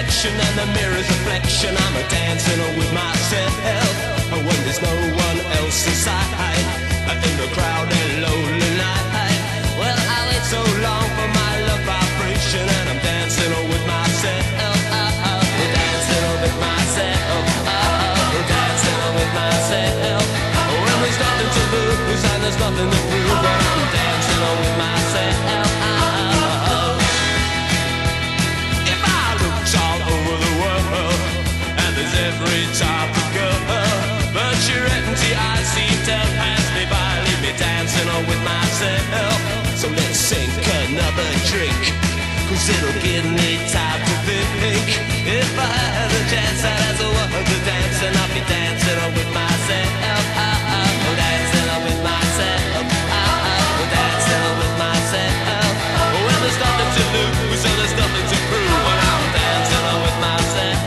direction and the mirror's reflection. I'm a dancing with myself when there's no one else inside. In the crowd and lonely night. Well, I wait so long for my love vibration, and I'm dancing with myself. Dancing with myself. Dancing with myself. When there's nothing to lose and there's nothing to prove, but I'm dancing with myself. If I looked all over the world, and there's every type of girl, but your empty eyes seem to pass me by, leave me dancing with myself. So let's sink another drink, 'cause it'll give me time to think. If I had a chance, I'd ask the world to dance, and I'll be dancing with myself. Dancing with myself. Dancing with myself. When there's nothing to lose and there's nothing to prove, but I'm dancing with myself.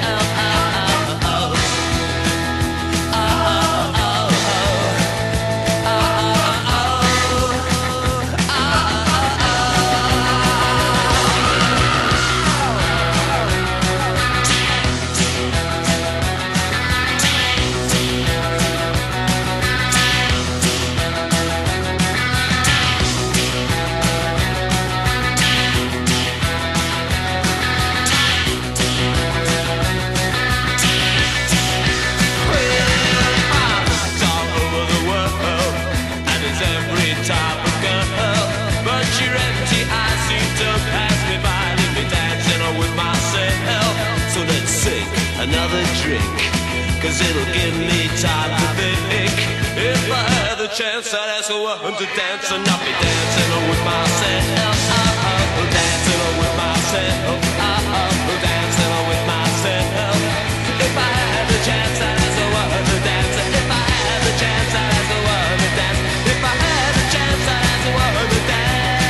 Another drink, 'cause it'll give me time to think. If I had the chance, I'd ask a woman to dance, and I'll be dancing with myself. Dancing with myself. Dancing with myself. If I had the chance, I'd ask a woman to dance. If I had the chance, I'd ask a woman to dance. If I had the chance, I'd ask a woman to dance.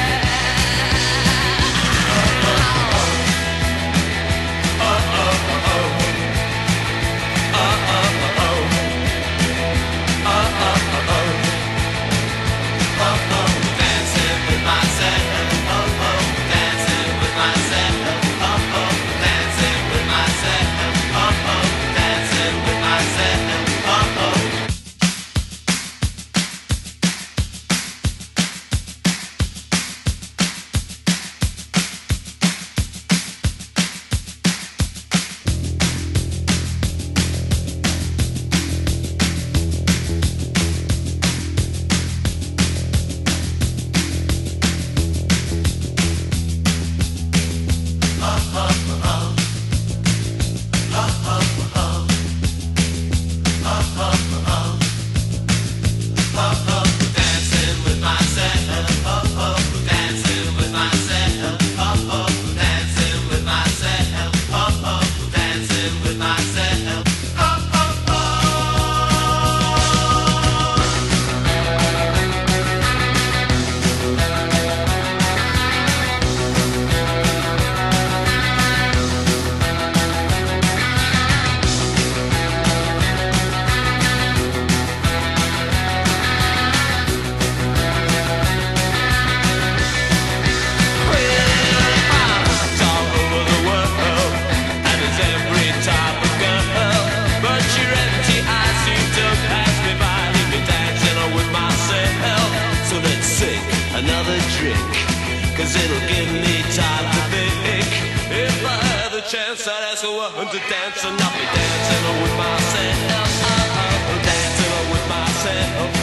Another drink, 'cause it'll give me time to think. If I had the chance, I'd ask a woman to dance, and I'll be dancing with myself. Dancing with myself.